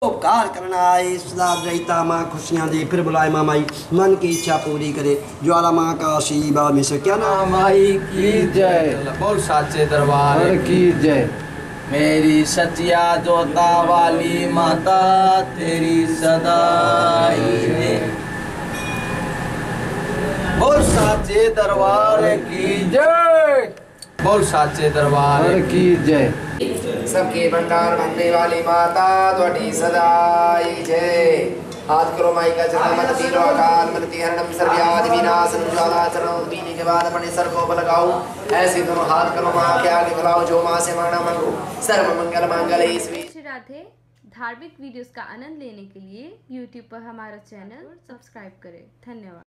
उपकार करना आए सदा रहता माँ खुशियाँ दे फिर बुलाए माँ माई मन की इच्छा पूरी करे ज्वाला माँ का आशीर्वाद में से क्या नाम माई की जय। बोल साचे दरबार की जय। मेरी सचिया जोता वाली माता तेरी सदाई है। बोल साचे दरबार की जय। बोल साचे दरबार की जय। सबके भंडार भरने वाली माता त्वड़ी सदाई जय। हाथ करो माई का चरण मत तीरो अकाल मृत्यु हरणम सर्वव्याधि विनाशनम ज्वाला चरण पीने के बाद अपने सर को लगाओ। ऐसे दोनों हाथ करो माँ के आगे बुलाओ जो माँ से मांगना मांगो सर्व मंगल मांगल्ये इस राधे। धार्मिक वीडियोस का आनंद लेने के लिए YouTube पर हमारा चैनल सब्सक्राइब करें। धन्यवाद।